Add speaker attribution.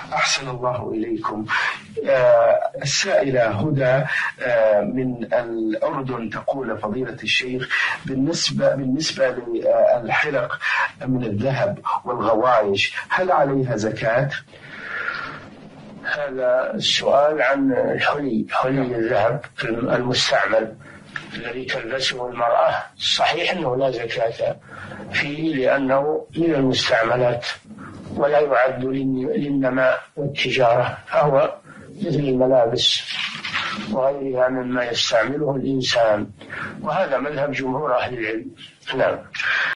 Speaker 1: أحسن الله إليكم. السائلة هدى من الأردن تقول: فضيلة الشيخ، بالنسبة للحلق من الذهب والغوايش هل عليها زكاة؟
Speaker 2: هذا السؤال عن حلي الذهب المستعمل الذي تلبسه المرأة. صحيح أنه لا زكاة فيه لأنه من المستعملات ولا يعد للنماء والتجارة، فهو مثل الملابس وغيرها مما يستعمله الإنسان، وهذا مذهب جمهور أهل العلم. نعم.